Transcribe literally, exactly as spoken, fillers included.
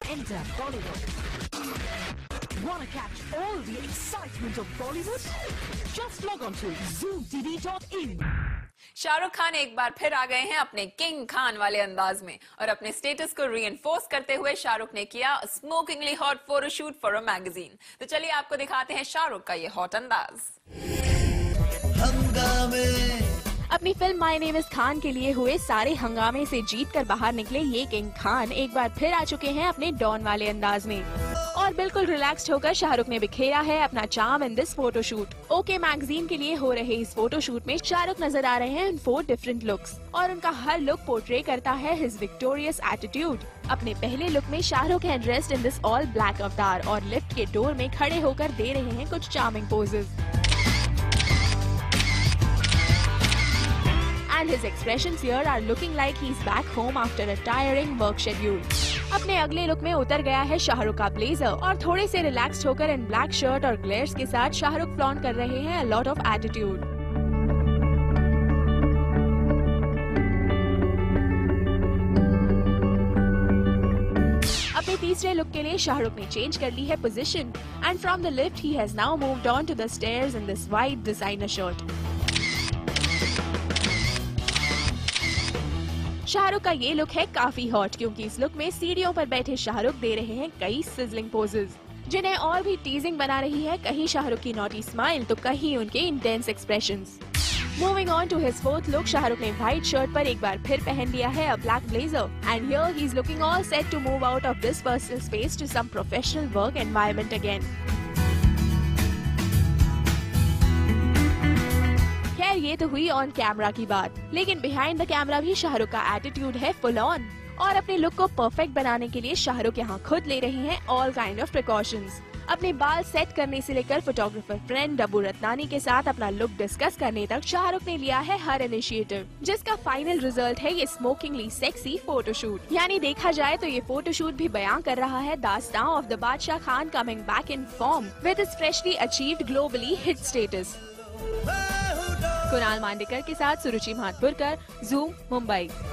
Enter Bollywood. Wanna catch all the excitement of Bollywood? Just log on to zoom t v dot in. Shahrukh Khan एक बार फिर आ गए हैं अपने king Khan वाले अंदाज में और अपने स्टेटस को रीइंफोर्स करते हुए शाहरुख ने किया smokingly hot photoshoot for a magazine. तो चलिए आपको दिखाते हैं शाहरुख का ये हॉट अंदाज। अपनी film my name is Khan के लिए हुए सारे हंगामे से जीतकर बाहर निकले ये किंग खान एक बार फिर आ चुके हैं अपने डॉन वाले अंदाज में और बिल्कुल रिलैक्स्ड होकर शाहरुख ने बिखेरा है अपना charm in this photoshoot. Okay magazine के लिए हो रहे इस फोटोशूट में शाहरुख नजर आ रहे हैं इन फोर डिफरेंट लुक्स और उनका हर लुक पोर्ट्रे करता है हिज विक्टोरियस एटीट्यूड। अपने पहले लुक में शाहरुख है dressed in this all black अवतार और लिफ्ट के डोर में खड़े होकर दे रहे हैं कुछ charming poses. And his expressions here are looking like he's back home after a tiring work schedule. अपने अगले लुक में उतर गया है शाहरुख का ब्लेजर और थोड़े से रिलैक्स्ड होकर इन ब्लैक शर्ट और ग्लेयर्स के साथ शाहरुख फ्लॉन्ट कर रहे हैं a lot of attitude. अपने तीसरे लुक के लिए शाहरुख ने चेंज कर ली है position and from the lift he has now moved on to the stairs in this white designer shirt. Shahrukh का ये लुक है काफी हॉट क्योंकि इस लुक में सीढ़ियों पर बैठे शाहरुख दे रहे हैं कई सिजलिंग पोजेस जिन्हें और भी टीजिंग बना रही है कहीं शाहरुख की नॉटी स्माइल तो कहीं उनके intense expressions. Moving on to his fourth look, Shahrukh ने व्हाइट शर्ट पर एक बार फिर पहन लिया है a black blazer and here he is looking all set to move out of this personal space to some professional work environment again. ये तो हुई ऑन कैमरा की बात, लेकिन बिहाइंड द कैमरा भी शाहरुख का एटीट्यूड है फुल ऑन और अपने लुक को परफेक्ट बनाने के लिए शाहरुख यहाँ खुद ले रहे हैं ऑल काइंड ऑफ प्रिकॉशंस। अपने बाल सेट करने से लेकर फोटोग्राफर फ्रेंड डब्बू रत्नानी के साथ अपना लुक डिस्कस करने तक शाहरुख ने लिया है हर इनिशिएटिव, जिसका फाइनल रिजल्ट है ये स्मोकिंगली सेक्सी फोटोशूट। यानी देखा जाए तो ये फोटोशूट भी बयां कर रहा है दास्तां of the Badshah Khan coming back in form with his freshly achieved globally hit status. Kunal Mandekar के साथ सुरुचि महातपुरकर, ज़ूम, मुंबई।